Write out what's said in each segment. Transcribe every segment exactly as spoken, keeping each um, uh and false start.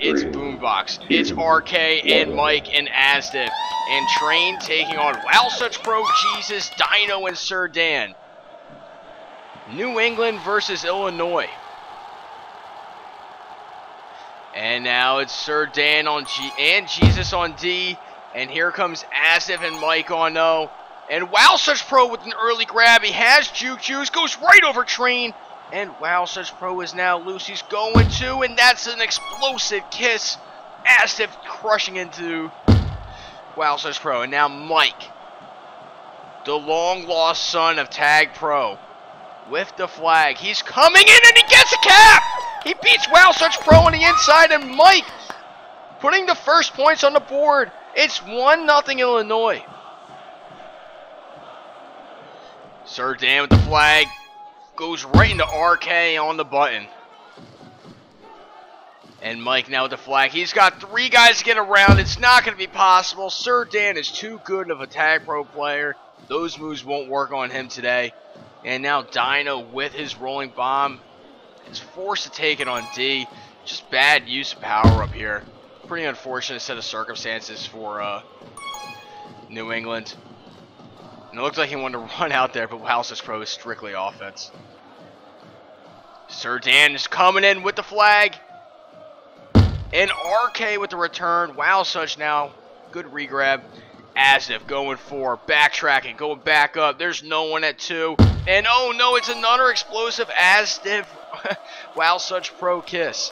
it's Boombox, it's R K and Mike and Asdiv, and Train taking on Wow Such Pro, Jesus, Dino, and Sir Dan. New England versus Illinois. And now it's Sir Dan on G and Jesus on D, and here comes Asdiv and Mike on O. And Wow Such Pro with an early grab. He has Juke Juice, goes right over Train. And Wow Such Pro is now loose. He's going to, and that's an explosive kiss. Asdiv crushing into Wow Such Pro. And now Mike, the long lost son of Tag Pro, with the flag. He's coming in and he gets a cap! He beats Wow Such Pro on the inside, and Mike putting the first points on the board. It's one nothing Illinois. Sir Dan with the flag. Goes right into R K on the button. And Mike now with the flag. He's got three guys to get around. It's not going to be possible. Sir Dan is too good of a Tag Pro player. Those moves won't work on him today. And now Dino with his rolling bomb is forced to take it on D. Just bad use of power up here. Pretty unfortunate set of circumstances for uh, New England. And it looked like he wanted to run out there, but Wow Such Pro is strictly offense. Sir Dan is coming in with the flag. And R K with the return. Wow Such now. Good regrab. Asdiv going for, backtracking, going back up. There's no one at two. And oh no, it's another explosive Asdiv. Wow Such Pro kiss.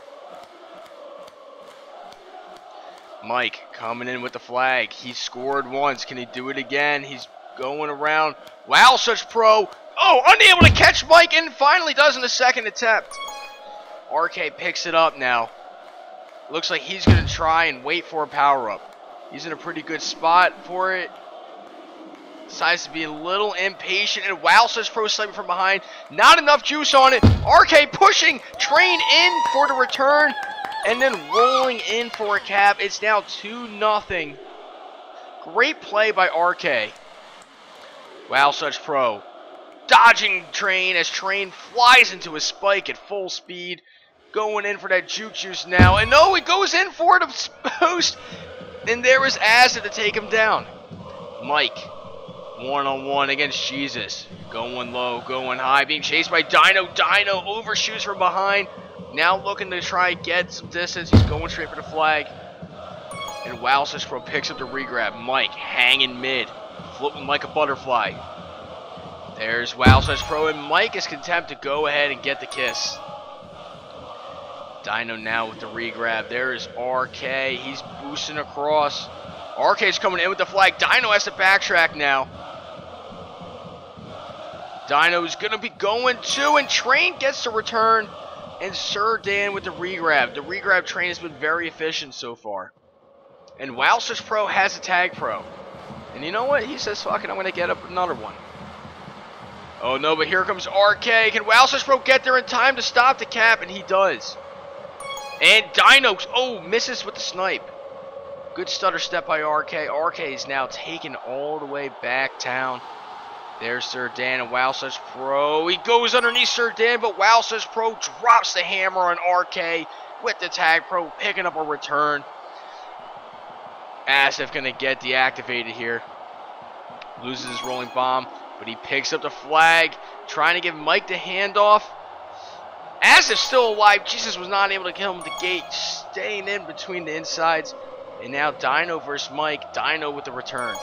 Mike coming in with the flag. He scored once. Can he do it again? He's going around. Wow Such Pro. Oh, unable to catch Mike, and finally does in the second attempt. R K picks it up now. Looks like he's going to try and wait for a power-up. He's in a pretty good spot for it. Decides to be a little impatient, and Wow Such Pro slightly from behind. Not enough juice on it. R K pushing Train in for the return, and then rolling in for a cap. It's now two nothing. Great play by R K. Wow Such Pro dodging Train as Train flies into a spike at full speed. Going in for that juke juice now. And no, he goes in for it post. And there is Asdiv to take him down. Mike, one-on-one against Jesus. Going low, going high. Being chased by Dino. Dino overshoots from behind. Now looking to try get some distance. He's going straight for the flag. And Wow Such Pro picks up the regrab. Mike hanging mid. Floating like a butterfly. There's Wow Such Pro. And Mike is content to go ahead and get the kiss. Dino now with the regrab. There is R K. He's boosting across. R K's coming in with the flag. Dino has to backtrack now. Dino's going to be going to, and Train gets the return. And Sir Dan with the regrab. The regrab Train has been very efficient so far. And Wow Such Pro has a Tag Pro. And you know what? He says, fuck it, I'm going to get up another one. Oh no, but here comes R K. Can Wow Such Pro get there in time to stop the cap? And he does. And Dino, oh, misses with the snipe. Good stutter step by R K. R K is now taken all the way back down. There's Sir Dan and Wow Such Pro. He goes underneath Sir Dan, but Wow Such Pro drops the hammer on R K with the Tag Pro, picking up a return. Asdiv going to get deactivated here. Loses his rolling bomb, but he picks up the flag, trying to give Mike the handoff. Asdiv's still alive. Jesus was not able to kill him at the gate, staying in between the insides. And now Dino versus Mike. Dino with the return.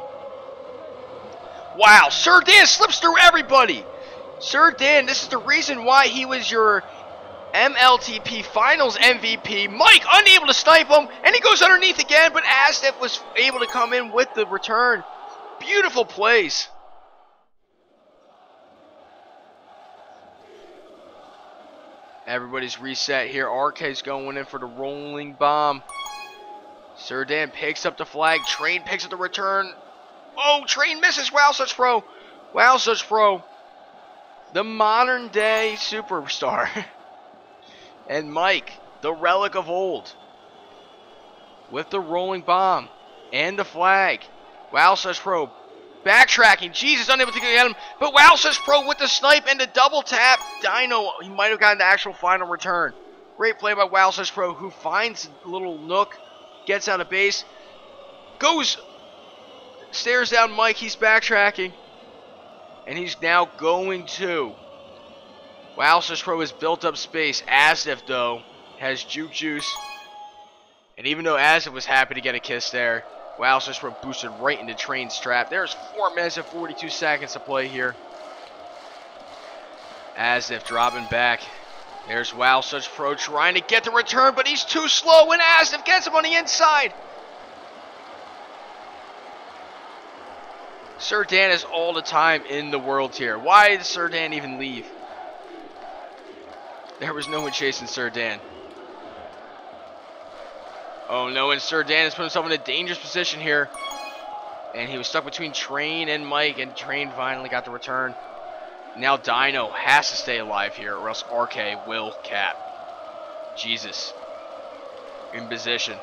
Wow, Sir Dan slips through everybody. Sir Dan, this is the reason why he was your M L T P Finals M V P. Mike unable to snipe him, and he goes underneath again, but Asdiv was able to come in with the return. Beautiful plays. Everybody's reset here. R K's going in for the rolling bomb. Sir Dan picks up the flag. Train picks up the return. Oh, Train misses. Wow Such Pro. Wow Such Pro. The modern day superstar. And Mike, the relic of old. With the rolling bomb. And the flag. Wow Such Pro. Backtracking. Jesus, unable to get him. But Wow Such Pro with the snipe and the double tap. Dino, he might have gotten the actual final return. Great play by Wow Slash Pro, who finds a little nook, gets out of base, goes, stares down Mike. He's backtracking, and he's now going to. Wow Slash Pro has built up space. Asif, though, has Juke Juice. And even though Asif was happy to get a kiss there, Wow Slash Pro boosted right into Train's trap. There's four minutes and forty-two seconds to play here. Asif dropping back. There's Wow Slash Pro trying to get the return, but he's too slow when Asif gets him on the inside. Sir Dan is all the time in the world here. Why did Sir Dan even leave? There was no one chasing Sir Dan. Oh no, and Sir Dan has put himself in a dangerous position here. And he was stuck between Train and Mike, and Train finally got the return. Now Dino has to stay alive here, or else R K will cap. Jesus. In position.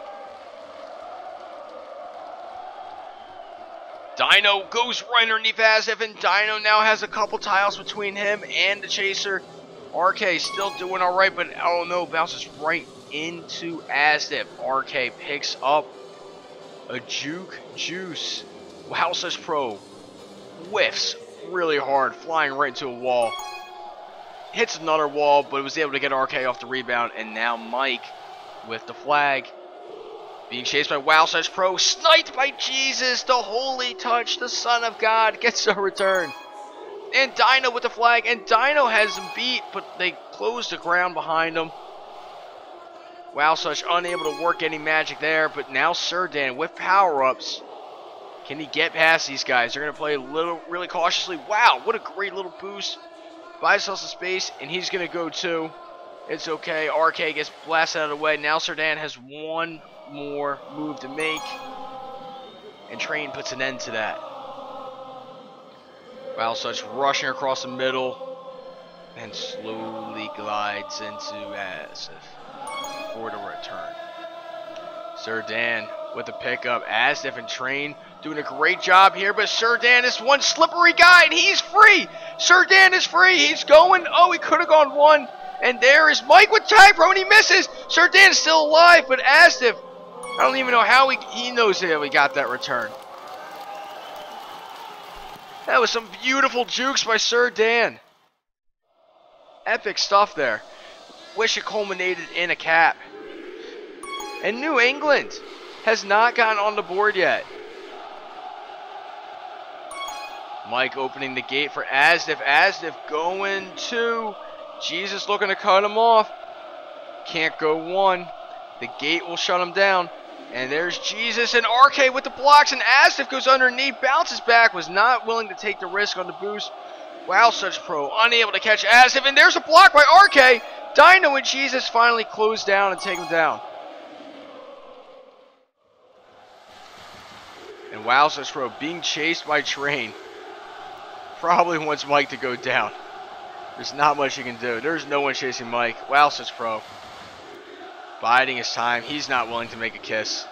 Dino goes right underneath Asif, and Dino now has a couple tiles between him and the chaser. R K still doing alright, but oh no, bounces right into Asif. R K picks up a Juke Juice. Wow Slash Pro whiffs really hard, flying right into a wall. Hits another wall, but was able to get R K off the rebound, and now Mike with the flag. Being chased by Wow Slash Pro, sniped by Jesus, the Holy Touch, the Son of God, gets a return. And Dino with the flag, and Dino has him beat, but they close the ground behind him. Wow Slash unable to work any magic there, but now Sir Dan with power-ups. Can he get past these guys? They're going to play a little, really cautiously. Wow, what a great little boost. Buys himself some space, and he's going to go too. It's okay. R K gets blasted out of the way. Now Sir Dan has one more move to make, and Train puts an end to that. Wow Slash rushing across the middle and slowly glides into Asif for the return. Sir Dan with the pickup. Asif and Train doing a great job here, but Sir Dan is one slippery guy, and he's free. Sir Dan is free. He's going. Oh, he could have gone one. And there is Mike with tag pro, and he misses. Sir Dan is still alive, but Asif, I don't even know how he, he knows how he got that return. That was some beautiful jukes by Sir Dan. Epic stuff there. Wish it culminated in a cap. And New England has not gotten on the board yet. Mike opening the gate for Asif. Asif going to Jesus, looking to cut him off. Can't go one. The gate will shut him down. And there's Jesus and R K with the blocks, and Asif goes underneath, bounces back, was not willing to take the risk on the boost. Wow Slash Pro unable to catch Asif, and there's a block by R K. Dino and Jesus finally close down and take him down. And Wow Slash Pro being chased by Train probably wants Mike to go down. There's not much he can do. There's no one chasing Mike. Wow Slash Pro biding his time. He's not willing to make a kiss.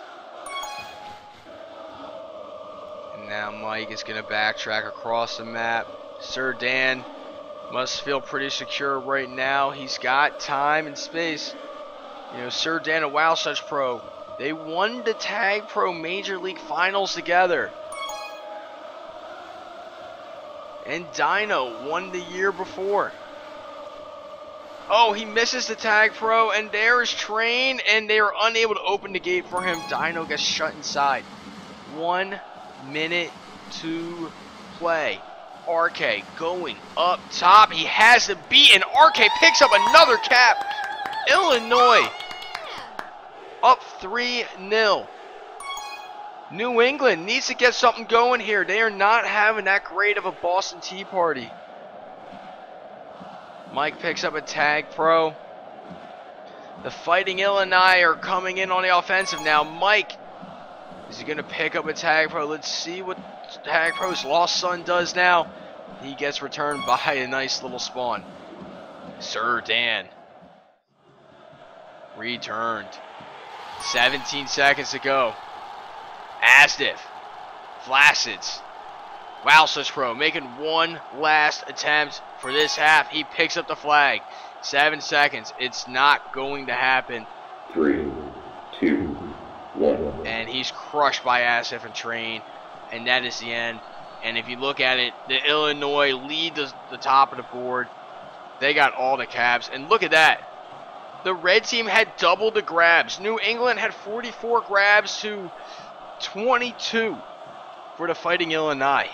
And now Mike is going to backtrack across the map. Sir Dan must feel pretty secure right now. He's got time and space. You know, Sir Dan and Wow Slash Pro, they won the Tag Pro Major League Finals together. And Dino won the year before. Oh, he misses the Tag Pro, and there is Train, and they are unable to open the gate for him. Dino gets shut inside. One minute to play. R K going up top. He has the beat, and R K picks up another cap. Illinois up three nil. New England needs to get something going here. They are not having that great of a Boston Tea Party. Mike picks up a Tag Pro. The Fighting Illini are coming in on the offensive now. Mike, is he going to pick up a Tag Pro? Let's see what Tag Pro's lost son does now. He gets returned by a nice little spawn. Sir Dan returned. seventeen seconds to go. Asif, Flacids, Wow Slash Pro making one last attempt for this half. He picks up the flag. Seven seconds. It's not going to happen. Three, two, one. And he's crushed by Asif and Train. And that is the end. And if you look at it, the Illinois lead the, the top of the board. They got all the cabs. And look at that. The red team had double the grabs. New England had forty-four grabs to twenty-two for the Fighting Illini.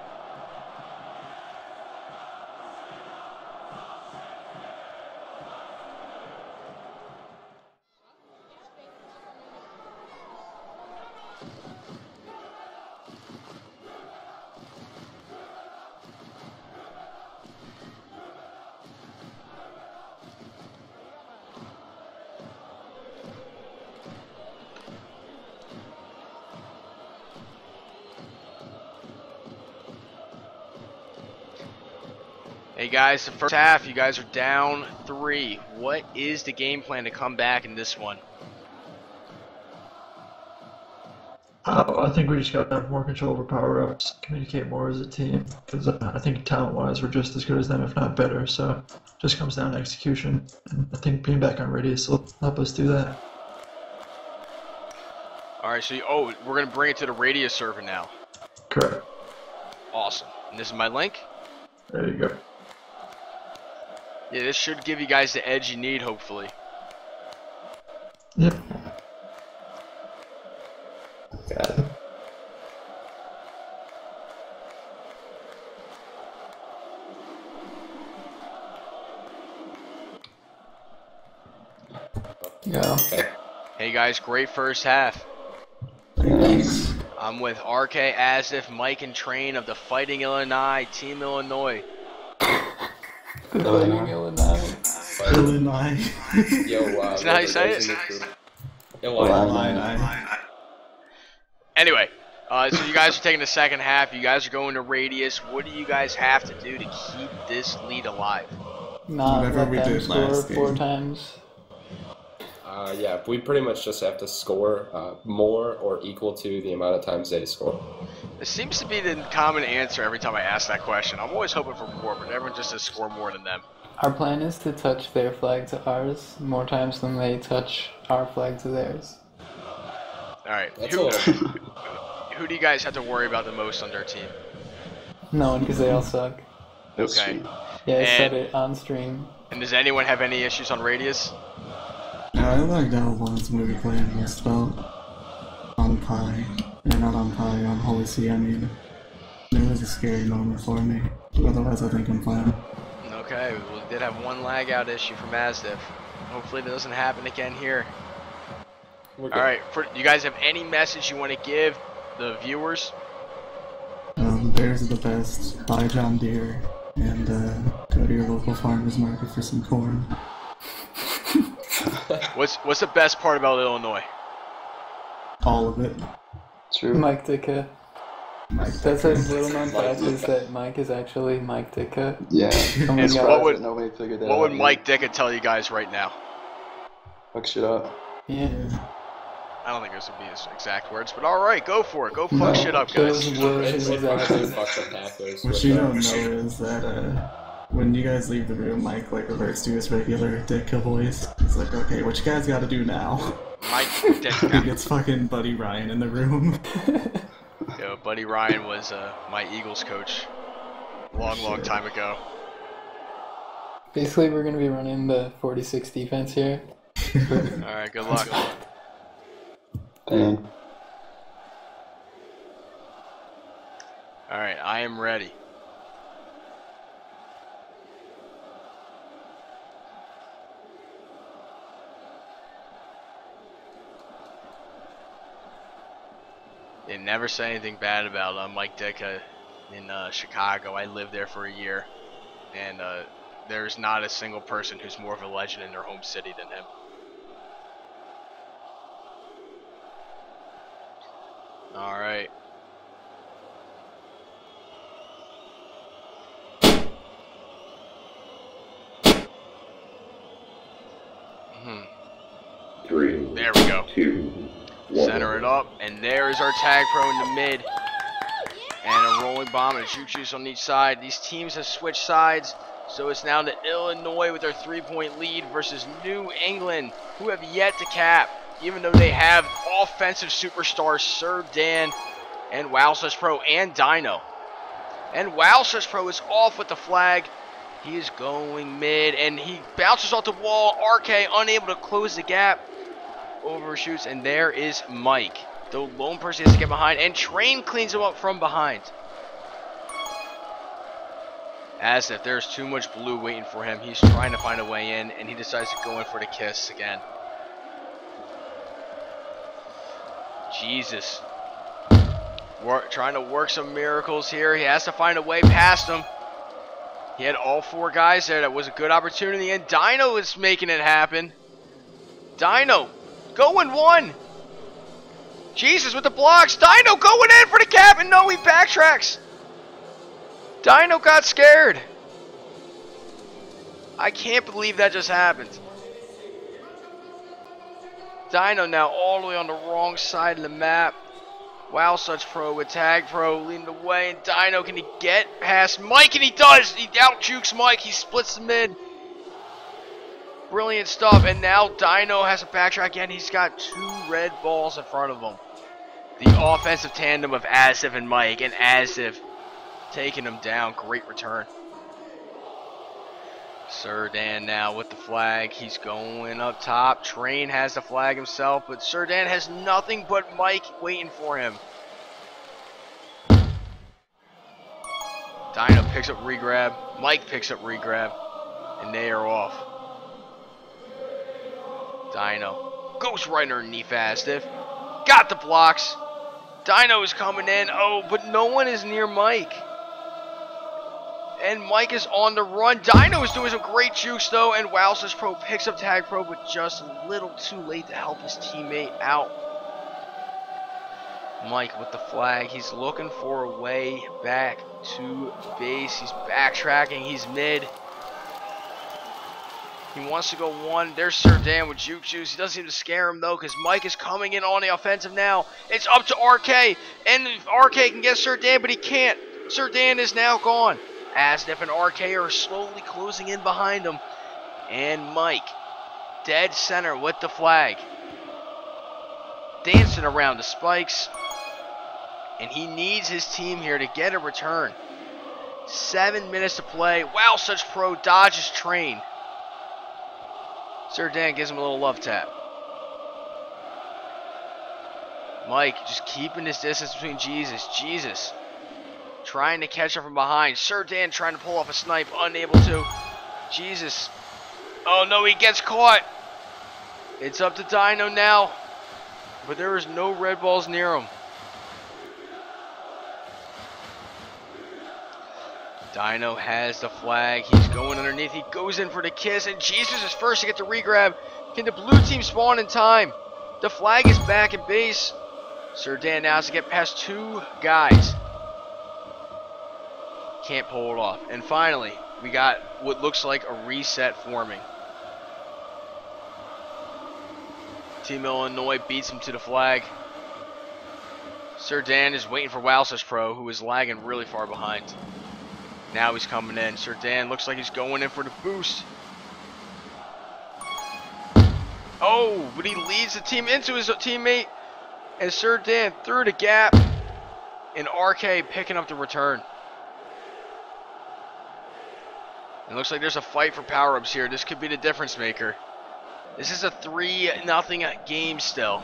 Hey guys, the first half, you guys are down three. What is the game plan to come back in this one? Uh, I think we just got to have more control over power-ups, communicate more as a team, because uh, I think talent-wise we're just as good as them, if not better, so it just comes down to execution, and I think being back on radius will help us do that. Alright, so you, oh, we're going to bring it to the radius server now. Correct. Awesome. And this is my link? There you go. Yeah, this should give you guys the edge you need, hopefully. Yep. Got it. Yeah. Okay. Hey guys, great first half. Thanks. I'm with R K, Asif, Mike, and Train of the Fighting Illini, Team Illinois. The Fighting Illinois. Illinois. Yo, uh, Isn't that how you say it? Illinois. Anyway, uh, so you guys are taking the second half. You guys are going to radius. What do you guys have to do to keep this lead alive? Not Whatever let we them did score last four game. times. Uh, yeah, we pretty much just have to score uh, more or equal to the amount of times they score. This seems to be the common answer every time I ask that question. I'm always hoping for more, but everyone just says score more than them. Our plan is to touch their flag to ours more times than they touch our flag to theirs. Alright, That's a who, little. who do you guys have to worry about the most on their team? No one, because they all suck. Okay. Yeah, I said And- it on stream. And does anyone have any issues on radius? No, I like that once we were playing against about on Pi. Yeah, not on Pi, on Holy See, I mean. It was a scary moment for me. Otherwise, I think I'm fine. Okay, we did have one lag out issue from Asdif. Hopefully that doesn't happen again here. We're good. Alright, for you guys have any message you want to give the viewers? Um, Bears are the best. Buy John Deere. And uh, go to your local farmer's market for some corn. What's what's the best part about Illinois? All of it. True. Mike Ditka. Mike That's a little known Mike fact is that Mike is actually Mike Ditka. Yeah. Oh my And God. what would Nobody figured that what out would yet. Mike Ditka tell you guys right now? Fuck shit up? Yeah. I don't think those would be his exact words, but alright, go for it. Go fuck No, shit up, those guys. were It, his it exact fucks, it words. fucks the Packers. What with you that. don't know is that uh, when you guys leave the room, Mike like reverts to his regular Ditka voice. He's like, okay, what you guys gotta do now? Mike He Ditka. gets fucking Buddy Ryan in the room. Yo, Buddy Ryan was uh, my Eagles coach long, long time ago. Basically, we're going to be running the forty-six defense here. Alright, good luck. Dang. Alright, I am ready. They never say anything bad about uh, Mike Ditka in uh, Chicago. I lived there for a year, and uh, there's not a single person who's more of a legend in their home city than him. All right. Hmm. Three, There we go. two, one. Center it up, and there is our tag pro in the mid. And a rolling bomb and a shoot juice on each side. These teams have switched sides. So it's now to Illinois with their three-point lead versus New England, who have yet to cap, even though they have offensive superstars Sir Dan and Wow Slash Pro and Dino. And Wow Slash Pro is off with the flag. He is going mid, and he bounces off the wall. R K unable to close the gap. Overshoots, and there is Mike. The lone person has to get behind, and Train cleans him up from behind. As if there's too much blue waiting for him, he's trying to find a way in, and he decides to go in for the kiss again. Jesus. Work, trying to work some miracles here. He has to find a way past him. He had all four guys there. That was a good opportunity, and Dino is making it happen. Dino going one. Jesus with the blocks. Dino going in for the cap, and no, he backtracks. Dino got scared. I can't believe that just happened. Dino now all the way on the wrong side of the map. Wow, such pro with Tag Pro leading the way. And Dino, can he get past Mike? And he does. He out jukes Mike. He splits the mid. Brilliant stuff. And now Dino has to backtrack again. He's got two red balls in front of him. The offensive tandem of Asif and Mike. And Asif taking him down. Great return. Sir Dan now with the flag. He's going up top. Train has the flag himself, but Sir Dan has nothing but Mike waiting for him. Dino picks up regrab. Mike picks up regrab. And they are off. Dino goes right underneath Asif. Got the blocks. Dino is coming in. Oh, but no one is near Mike. And Mike is on the run. Dino is doing some great jukes though, and Wow Slash Pro picks up Tag Pro, but just a little too late to help his teammate out. Mike with the flag. He's looking for a way back to base. He's backtracking. He's mid. He wants to go one. There's Sir Dan with juke juice. He doesn't seem to scare him though, because Mike is coming in on the offensive now. It's up to R K, and R K can get Sir Dan, but he can't. Sir Dan is now gone. Asif and R K are slowly closing in behind him. And Mike, dead center with the flag. Dancing around the spikes. And he needs his team here to get a return. Seven minutes to play. Wow, such pro dodges Train. Sir Dan gives him a little love tap. Mike just keeping his distance between Jesus. Jesus. Trying to catch up from behind. Sir Dan trying to pull off a snipe. Unable to. Jesus. Oh no, he gets caught. It's up to Dino now. But there is no red balls near him. Dino has the flag. He's going underneath. He goes in for the kiss. And Jesus is first to get the regrab. Can the blue team spawn in time? The flag is back in base. Sir Dan now has to get past two guys. Can't pull it off. And finally, we got what looks like a reset forming. Team Illinois beats him to the flag. Sir Dan is waiting for Wow Slash Pro, who is lagging really far behind. Now he's coming in. Sir Dan looks like he's going in for the boost. Oh, but he leads the team into his teammate. And Sir Dan through the gap. And R K picking up the return. It looks like there's a fight for power-ups here. This could be the difference maker. This is a three nothing game still.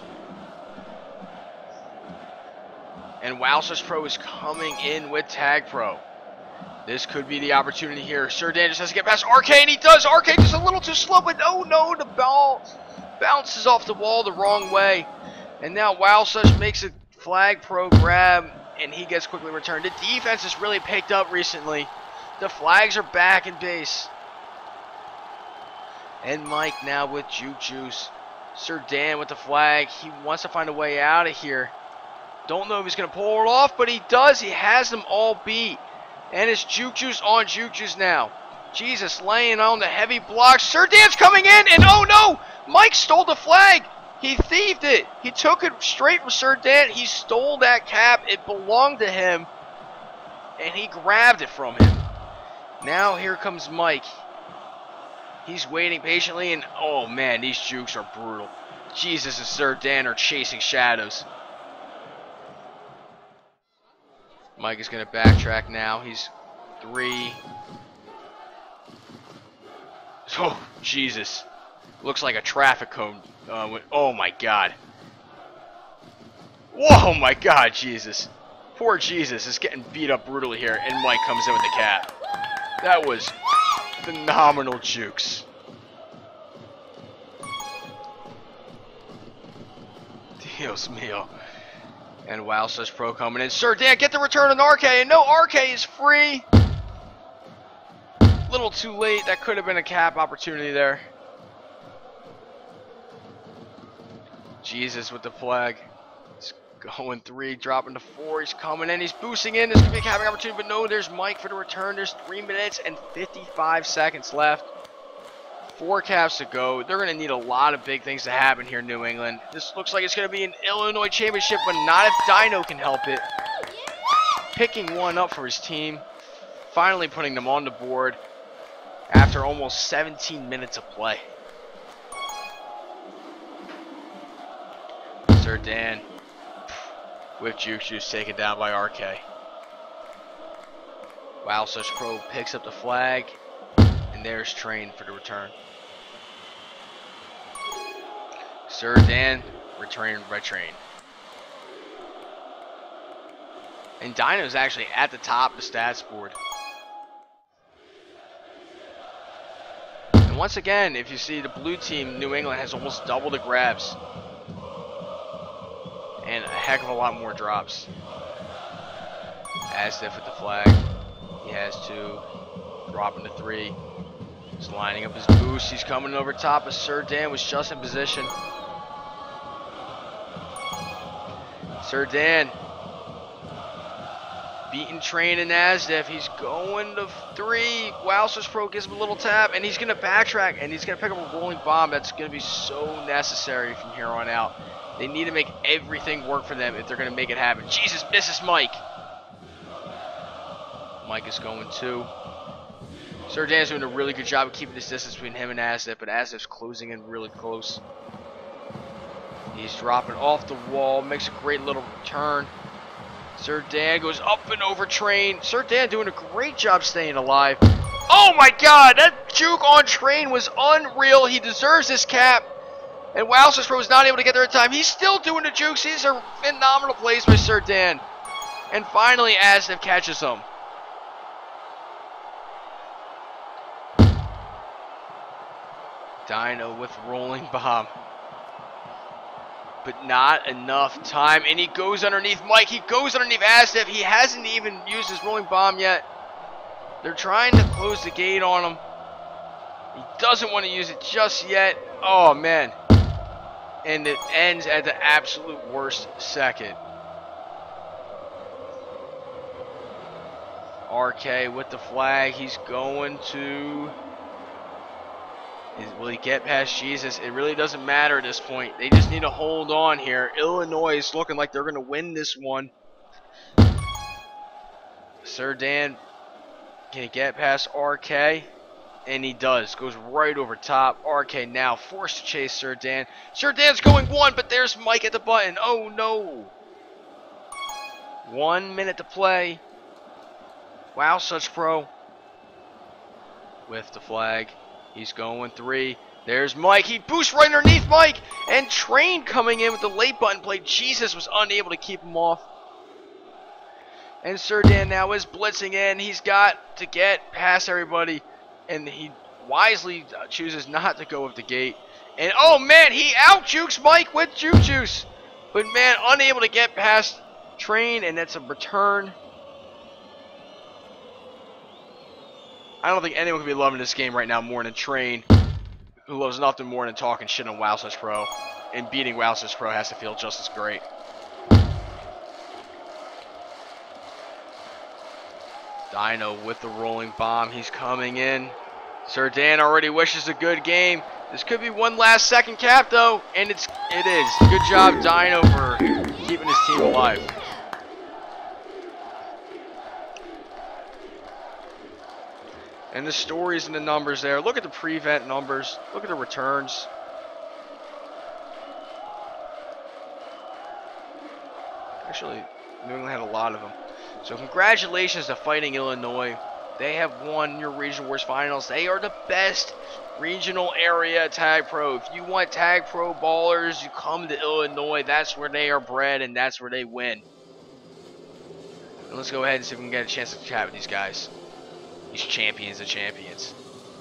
And Wow Slash Pro is coming in with Tag Pro. This could be the opportunity here. Sir Dan just has to get past R K, and he does. R K just a little too slow, but oh no, the ball bounces off the wall the wrong way. And now Wow Slash makes a flag pro grab, and he gets quickly returned. The defense has really picked up recently. The flags are back in base. And Mike now with juke juice. Sir Dan with the flag. He wants to find a way out of here. Don't know if he's going to pull it off, but he does. He has them all beat. And it's juke juice on juke juice now. Jesus laying on the heavy blocks. Sir Dan's coming in, and oh no! Mike stole the flag. He thieved it. He took it straight from Sir Dan. He stole that cap. It belonged to him. And he grabbed it from him. Now here comes Mike. He's waiting patiently, and oh man, these jukes are brutal. Jesus and Sir Dan are chasing shadows. Mike is going to backtrack now. He's three. Oh, Jesus. Looks like a traffic cone. Uh, went, oh my God. Whoa, my God, Jesus. Poor Jesus is getting beat up brutally here, and Mike comes in with the cap. That was phenomenal jukes. Dios mío. And wow, such pro coming in. Sir Dan, get the return on R K, and no, R K is free. Little too late. That could have been a cap opportunity there. Jesus with the flag. He's going three, dropping to four. He's coming in. He's boosting in. This could be a capping opportunity, but no, there's Mike for the return. There's three minutes and fifty-five seconds left. Four caps to go. They're going to need a lot of big things to happen here in New England. This looks like it's going to be an Illinois championship, but not if Dino can help it. Picking one up for his team. Finally putting them on the board after almost seventeen minutes of play. Sir Dan with Juke Juice taken down by R K. Wow, such pro picks up the flag, and there's Train for the return. Sir Dan returning by Train. And Dino's actually at the top of the stats board. And once again, if you see the blue team, New England has almost double the grabs. And a heck of a lot more drops. Astif with the flag. He has two. Dropping to three. He's lining up his boost. He's coming over top, but Sir Dan was just in position. Sir Dan beating Train and Asdef. He's going to three. Wowzers Pro gives him a little tap, and he's going to backtrack, and he's going to pick up a rolling bomb. That's going to be so necessary from here on out. They need to make everything work for them if they're going to make it happen. Jesus, misses Mike. Mike is going two. Sir Dan's doing a really good job of keeping this distance between him and Asdef, but Asdef's closing in really close. He's dropping off the wall, makes a great little turn. Sir Dan goes up and over Train. Sir Dan doing a great job staying alive. Oh my God, that juke on Train was unreal. He deserves this cap. And Wowzers Pro was not able to get there in time. He's still doing the jukes. These are phenomenal plays by Sir Dan. And finally, Asdef catches him. Dino with rolling bomb. But not enough time. And he goes underneath Mike. He goes underneath Asdef. He hasn't even used his rolling bomb yet. They're trying to close the gate on him. He doesn't want to use it just yet. Oh, man. And it ends at the absolute worst second. R K with the flag. He's going to... Is, will he get past Jesus? It really doesn't matter at this point. They just need to hold on here. Illinois is looking like they're going to win this one. Sir Dan, can he get past R K? And he does. Goes right over top. R K now forced to chase Sir Dan. Sir Dan's going one, but there's Mike at the button. Oh no. One minute to play. Wow, such pro. With the flag. He's going three. There's Mike. He boosts right underneath Mike. And Train coming in with the late button play. Jesus was unable to keep him off. And Sir Dan now is blitzing in. He's got to get past everybody. And he wisely chooses not to go with the gate. And oh man, he out jukes Mike with juke juice. But man, unable to get past Train. And that's a return. I don't think anyone could be loving this game right now more than Train, who loves nothing more than talking shit on Wowzers Pro. And beating Wowzers Pro has to feel just as great. Dino with the rolling bomb. He's coming in. Sir Dan already wishes a good game. This could be one last second cap though, and it's it is. Good job, Dino, for keeping his team alive. And the stories and the numbers there. Look at the prevent numbers. Look at the returns. Actually, New England had a lot of them. So congratulations to Fighting Illinois. They have won your Regional Wars Finals. They are the best regional area tag pro. If you want tag pro ballers, you come to Illinois. That's where they are bred and that's where they win. And let's go ahead and see if we can get a chance to chat with these guys. These champions of champions.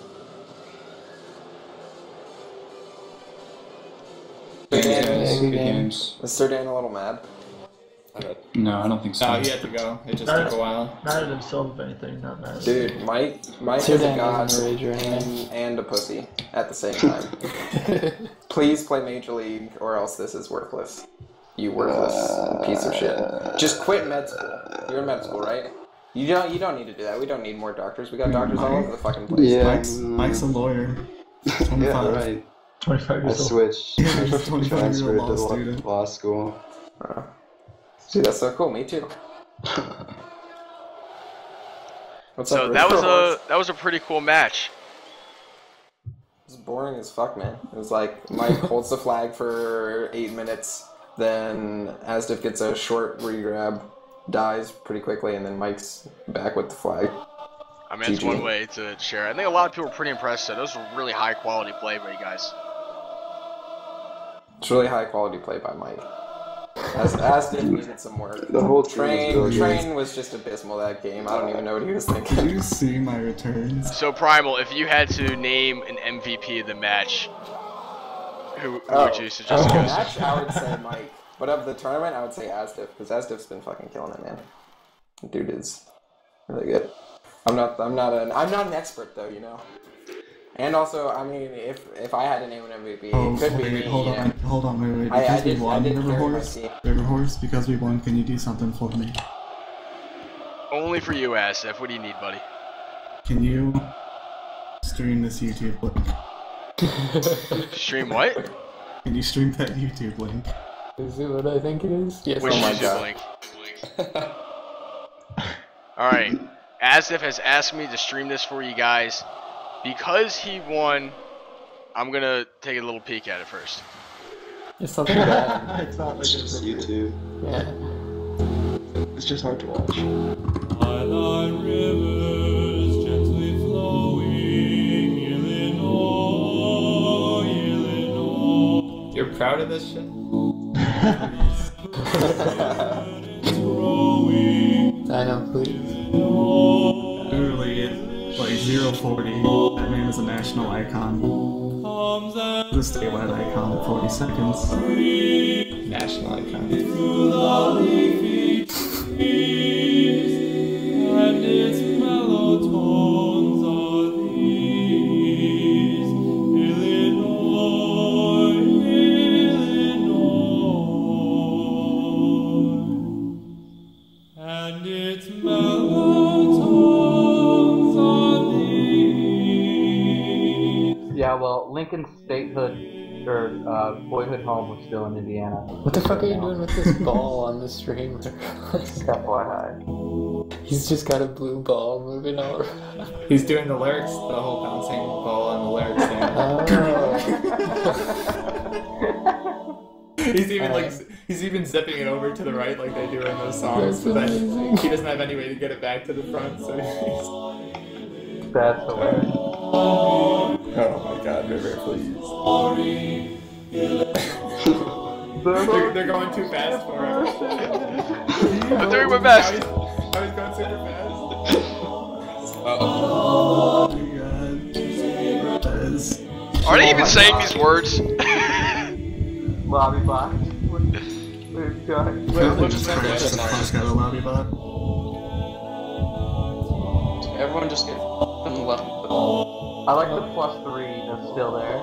Good Yeah, games. good Good game. games. Is Sir Dan a little mad? No, I don't think so. No, he had to go. It just Mad- took a while. Mad at himself, if anything, not mad at Dude, Mike, Mike Sir is a Dan god isn't a rager and, anyway. and a pussy at the same time. Please play Major League or else this is worthless. You worthless piece of shit. Just quit med school. You're in med school, right? You don't. You don't need to do that. We don't need more doctors. We got doctors all over the fucking place. Yeah. Mike's, Mike's a lawyer. twenty-five. Yeah, right. twenty-five I years old. switched. Yeah, he's a twenty-five year Transferred old to law law, student. law school. Uh, Dude, that's so cool. Me too. What's So up, that was Rich? a that was a pretty cool match. It was boring as fuck, man. It was like Mike holds the flag for eight minutes, then Asdiff gets a short regrab, dies pretty quickly, and then Mike's back with the flag. I mean, that's G G. one way to share. I think a lot of people were pretty impressed. So those were really high quality play by you guys. It's really high quality play by Mike. As Asdiff needed some work. The whole team Train, was really Train was just abysmal that game. I don't even know what he was Did thinking. you see my returns? So Primal, if you had to name an M V P of the match, who, who Oh, would you suggest of the goes? match, I would say Mike. But of the tournament, I would say Asdiff, because Asdiff's been fucking killing it, man. The dude is really good. I'm not. I'm not an. I'm not an expert though, you know. And also, I mean, if if I had to name an M V P, Oh, it could wait, be wait, me. hold you on, know. hold on, wait, wait. I- I Because we did- I won, did River carry my Horse, team. River Horse, because we won, can you do something for me? Only for you, Asif. What do you need, buddy? Can you stream this YouTube link? Stream what? Can you stream that YouTube link? Is it what I think it is? Yes. Which Oh my YouTube God. link? Alright. Asif has asked me to stream this for you guys. Because he won, I'm gonna take a little peek at it first. It's something bad. It's not like It's it's just YouTube. Yeah. It's just hard to watch. Highline rivers gently flowing, Illinois, Illinois. You're proud of this shit? It's growing, I know, please. Literally, like zero forty. That man is a national icon. comes and The statewide icon at forty seconds. National icon. through the leafy trees, and its mellow tones are these. Illinois, Illinois, and its mellow tones are these. Yeah, well, Lincoln's statehood or uh, boyhood home was still in Indiana. What the fuck are you doing with this ball on the stream? F Y I. He's just got a blue ball moving all around. He's doing the lyrics, the whole bouncing ball on the lyrics Oh. He's even like, he's even zipping it over to the right like they do in those songs, That's but then amazing. he doesn't have any way to get it back to the front, so he's... That's hilarious. Oh my god, River, please. they're, they're going too fast for him. I'm doing my best. Now he's, now he's going super fast. Uh-oh. Oh my god. That is... Are they even saying these words? Lobby box. What, we've got. What's just crashed the fuck out of lobby bot. Everyone just get on the left. I like the plus three that's still there.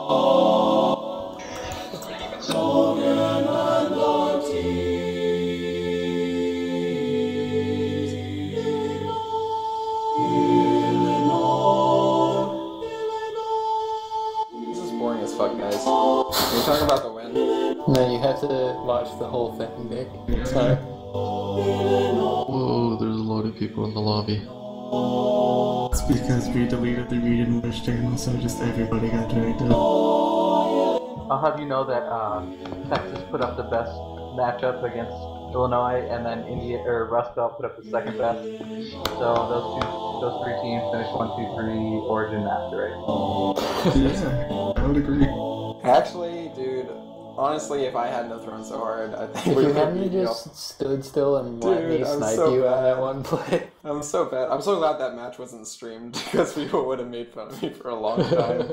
This is boring as fuck, guys. We're talking about the win. No, you have to watch the whole thing, Nick. Sorry. Whoa, there's a lot of people in the lobby. It's because we deleted the Read and Wish channel, so just everybody got dragged in. I'll have you know that uh, Texas put up the best matchup against Illinois, and then India or Rust Belt put up the second best. So those two, those three teams finished one, two, three Origin Master Race. Yeah, I would agree. Actually, dude, honestly, if I hadn't have thrown so hard, I think If we you would hadn't have just stood still and let Dude, me I'm snipe so you on bad. that one play. I'm so bad. I'm so glad that match wasn't streamed because people would have made fun of me for a long time.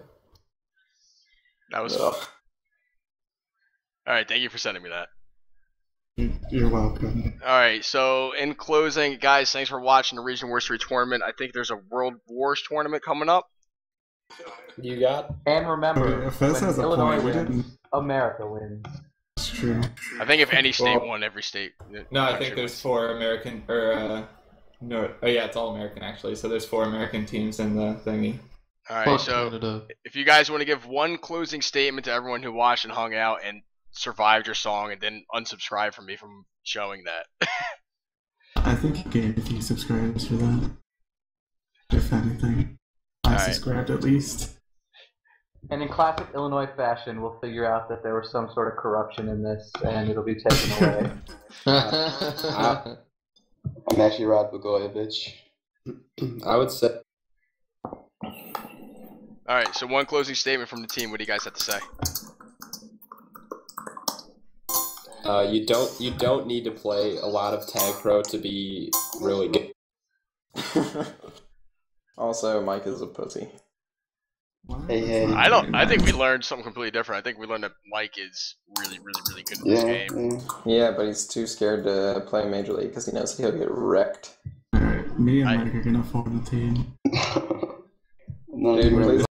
That was Ugh. fun. Alright, thank you for sending me that. You're welcome. Alright, so in closing, guys, thanks for watching the Region Wars three tournament. I think there's a World Wars tournament coming up. You got? And remember, Okay, if Fez when has a Illinois point, we wins, didn't. America wins. It's true. I think if any state Well, won, every state. No, I country think there's wins. four American, or, uh, no, oh yeah, it's all American actually, so there's four American teams in the thingy. Alright, so if you guys want to give one closing statement to everyone who watched and hung out and survived your song and then unsubscribe from me from showing that. I think you gained a few subscribers for that. If anything. I Alright. subscribed at least. And in classic Illinois fashion, we'll figure out that there was some sort of corruption in this, and it'll be taken away. I, I'm actually Rod Blagojevich. I would say Alright, so one closing statement from the team. What do you guys have to say? uh, you don't you don't need to play a lot of Tag Pro to be really good. Also, Mike is a pussy. Hey, hey. I don't. I think we learned something completely different. I think we learned that Mike is really, really, really good in this Yeah, game. yeah. Yeah, but he's too scared to play Major League because he knows he'll get wrecked. Alright, me and I- Mike are gonna form a team. None of Dude, you please